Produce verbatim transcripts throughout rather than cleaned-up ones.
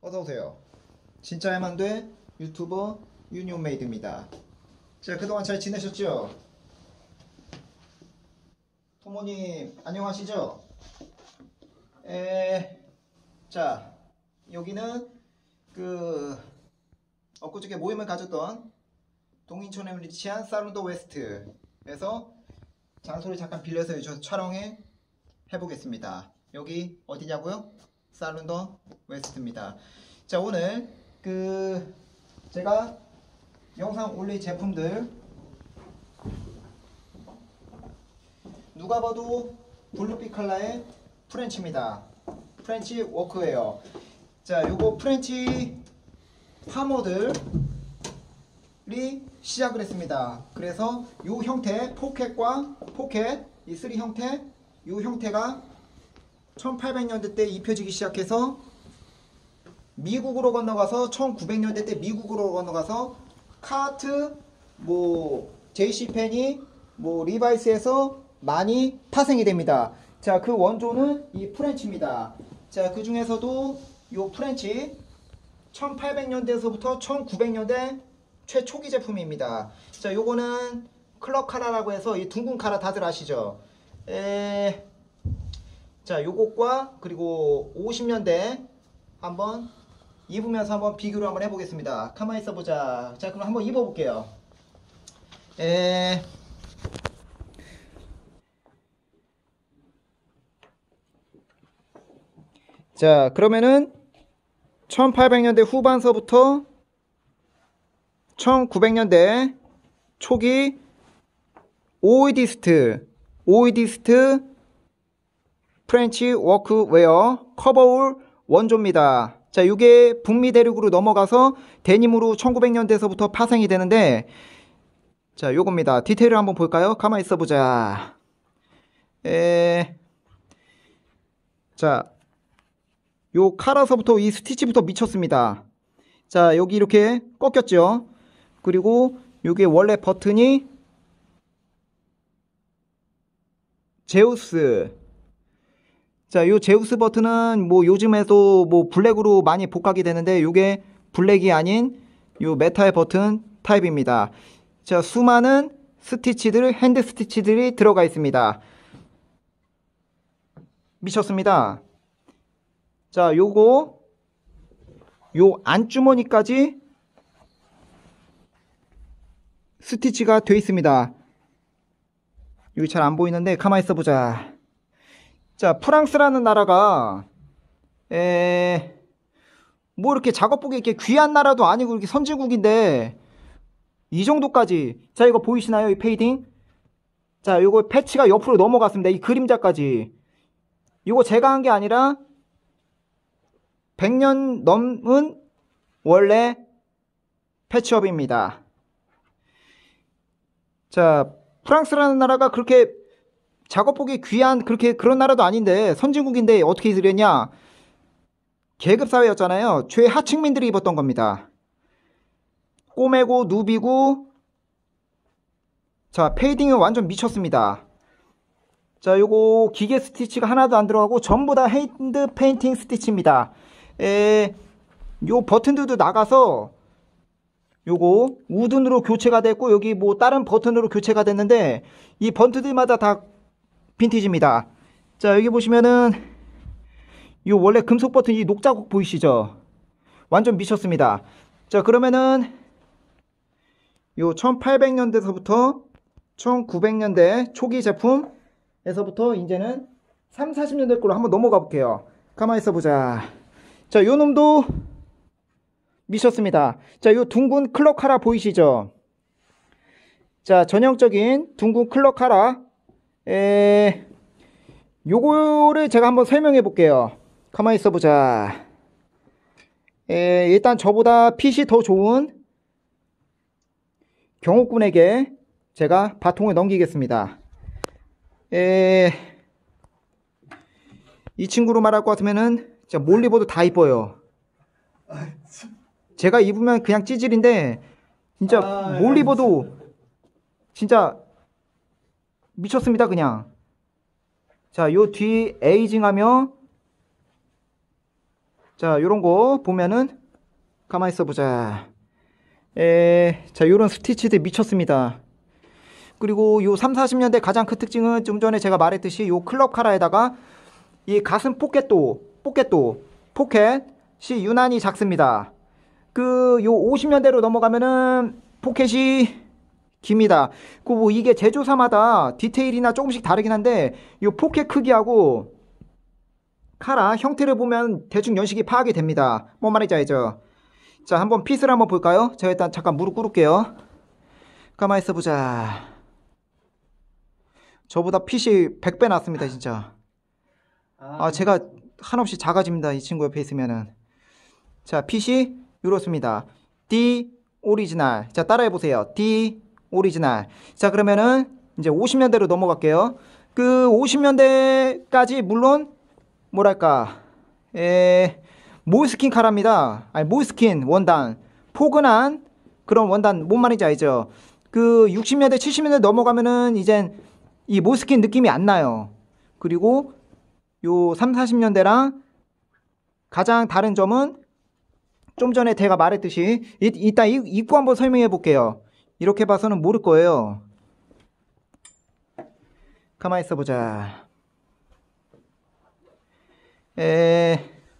어서오세요. 진짜 해만돼 유튜버 유니온메이드입니다. 자, 그동안 잘 지내셨죠? 부모님 안녕하시죠? 에... 자, 여기는 그 엊그저께 모임을 가졌던 동인천에 위치한 살룬더 웨스트에서 장소를 잠깐 빌려서 저 촬영해 해보겠습니다. 여기 어디냐고요? 살룬더 웨스트입니다. 자, 오늘 그 제가 영상 올릴 제품들 누가 봐도 블루빛 컬러의 프렌치입니다. 프렌치 워크웨어. 자, 요거 프렌치 파머들이 시작을 했습니다. 그래서 요 형태 포켓과 포켓 이 쓰리 형태 요 형태가 천팔백 년대 때 입혀지기 시작해서 미국으로 건너가서 천구백 년대 때 미국으로 건너가서 카트, 뭐 제이씨펜이, 뭐 리바이스에서 많이 파생이 됩니다. 자, 그 원조는 이 프렌치입니다. 자, 그 중에서도 요 프렌치 천팔백 년대에서부터 천구백 년대 최초기 제품입니다. 자, 요거는 클럽 카라라고 해서 이 둥근 카라 다들 아시죠? 에... 자, 요것과 그리고 오십 년대 한번 입으면서 한번 비교를 한번 해보겠습니다. 가만히 있어보자. 자, 그럼 한번 입어볼게요. 에... 자, 그러면은 천팔백 년대 후반서부터 천구백 년대 초기 오이디스트 오이디스트 프렌치 워크웨어 커버올 원조입니다. 자, 이게 북미 대륙으로 넘어가서 데님으로 천구백 년대에서부터 파생이 되는데, 자, 요겁니다. 디테일을 한번 볼까요? 가만히 있어보자. 에... 자, 요 카라서부터 이 스티치부터 미쳤습니다. 자, 여기 이렇게 꺾였죠. 그리고 요게 원래 버튼이 제우스. 자, 요 제우스 버튼은 뭐 요즘에도 뭐 블랙으로 많이 복각이 되는데 요게 블랙이 아닌 요 메탈 버튼 타입입니다. 자, 수많은 스티치들, 핸드 스티치들이 들어가 있습니다. 미쳤습니다. 자, 요거 요 안주머니까지 스티치가 되어 있습니다. 여기 잘 안 보이는데 가만히 있어 보자. 자, 프랑스라는 나라가 에... 뭐 이렇게 작업복이 이렇게 귀한 나라도 아니고 이렇게 선진국인데 이 정도까지. 자, 이거 보이시나요? 이 페이딩. 자, 요거 패치가 옆으로 넘어갔습니다. 이 그림자까지. 요거 제가 한 게 아니라 백 년 넘은 원래 패치업입니다. 자, 프랑스라는 나라가 그렇게 작업복이 귀한 그렇게 그런 나라도 아닌데 선진국인데 어떻게 이랬냐? 계급사회였잖아요. 최하층민들이 입었던 겁니다. 꼬매고 누비고. 자, 페이딩은 완전 미쳤습니다. 자, 요거 기계 스티치가 하나도 안 들어가고 전부 다 핸드 페인팅 스티치입니다. 에, 요 버튼들도 나가서 요거 우든으로 교체가 됐고 여기 뭐 다른 버튼으로 교체가 됐는데 이 버튼들마다 다 빈티지입니다. 자, 여기 보시면은 요 원래 금속 버튼 이 녹자국 보이시죠? 완전 미쳤습니다. 자, 그러면은 요 천팔백 년대서부터 천구백 년대 초기 제품에서부터 이제는 삼, 사십 년대 걸로 한번 넘어가 볼게요. 가만히 있어 보자. 자, 요 놈도 미쳤습니다. 자, 요 둥근 클럽 카라 보이시죠? 자, 전형적인 둥근 클럽 카라. 에, 요거를 제가 한번 설명해 볼게요. 가만히 있어 보자. 에, 일단 저보다 핏이 더 좋은 경호꾼에게 제가 바통을 넘기겠습니다. 에, 이 친구로 말할 것 같으면은 진짜 뭘 입어도 다 이뻐요. 제가 입으면 그냥 찌질인데 진짜 아, 뭘 입어도 진짜 미쳤습니다. 그냥. 자, 요 뒤 에이징하며 자, 요런 거 보면은 가만히 있어 보자. 에, 자, 요런 스티치들 미쳤습니다. 그리고 요 삼, 사십 년대 가장 큰 특징은 좀 전에 제가 말했듯이 요 클럽 카라에다가 이 가슴 포켓도, 포켓도, 포켓이 유난히 작습니다. 그 요 오십 년대로 넘어가면은 포켓이 깁니다. 그 뭐 이게 제조사마다 디테일이나 조금씩 다르긴 한데 요 포켓 크기하고 카라 형태를 보면 대충 연식이 파악이 됩니다. 뭔 말인지 알죠? 자, 한번 핏을 한번 볼까요? 제가 일단 잠깐 무릎 꿇을게요. 가만히 있어 보자. 저보다 핏이 백 배 낫습니다, 진짜. 아, 제가 한없이 작아집니다, 이 친구 옆에 있으면은. 자, 핏이 이렇습니다. D 오리지널. 자, 따라해 보세요. D 오리지널. 자, 그러면은 이제 오십 년대로 넘어갈게요. 그 오십 년대까지 물론 뭐랄까, 에, 몰스킨 카라입니다. 아니, 몰스킨 원단, 포근한 그런 원단, 뭔 말인지 알죠? 그 육십 년대, 칠십 년대 넘어가면은 이젠 이 몰스킨 느낌이 안 나요. 그리고 요 삼, 사십 년대랑 가장 다른 점은 좀 전에 제가 말했듯이 이, 이따 입고 한번 설명해 볼게요. 이렇게 봐서는 모를 거예요. 가만히 있어 보자. 에,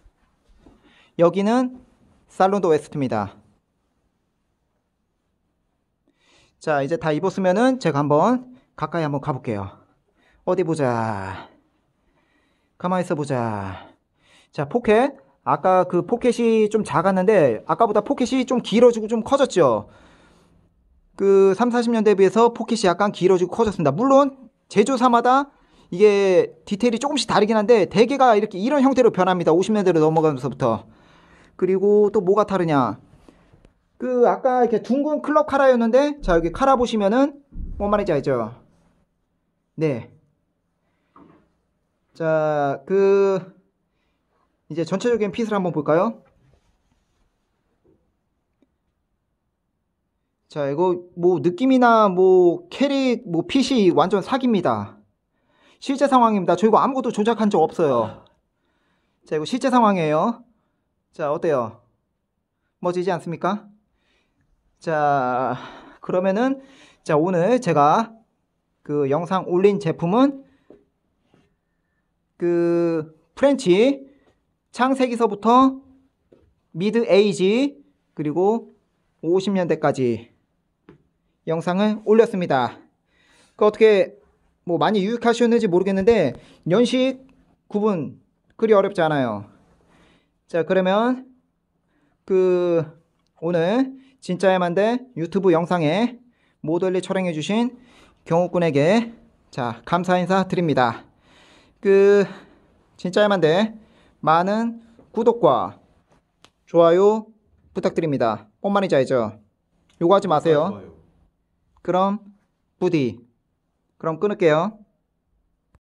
여기는 살론도 웨스트입니다. 자, 이제 다 입었으면은 제가 한번 가까이 한번 가볼게요. 어디 보자. 가만히 있어 보자. 자, 포켓. 아까 그 포켓이 좀 작았는데 아까보다 포켓이 좀 길어지고 좀 커졌죠. 그 삼, 사십 년대에 비해서 포켓이 약간 길어지고 커졌습니다. 물론 제조사마다 이게 디테일이 조금씩 다르긴 한데 대개가 이렇게 이런 형태로 변합니다. 오십 년대로 넘어가면서부터. 그리고 또 뭐가 다르냐, 그 아까 이렇게 둥근 클럽 카라였는데 자, 여기 카라 보시면은 뭔 말인지 알죠? 네. 자, 그 이제 전체적인 핏을 한번 볼까요? 자, 이거 뭐 느낌이나 뭐 캐릭 뭐 핏이 완전 사기입니다. 실제 상황입니다. 저 이거 아무것도 조작한 적 없어요. 자, 이거 실제 상황이에요. 자, 어때요? 멋지지 않습니까? 자, 그러면은 자, 오늘 제가 그 영상 올린 제품은 그 프렌치 창세기서부터 미드 에이지 그리고 오십 년대까지 영상을 올렸습니다. 그 어떻게 뭐 많이 유익하셨는지 모르겠는데 연식 구분 그리 어렵지 않아요. 자, 그러면 그 오늘 진짜야만데 유튜브 영상에 모델리 촬영해 주신 경욱군에게 자, 감사 인사 드립니다. 그 진짜야만데 많은 구독과 좋아요 부탁드립니다. 뭔 말인지 알죠? 요거 하지 마세요. 그럼 부디 그럼 끊을게요.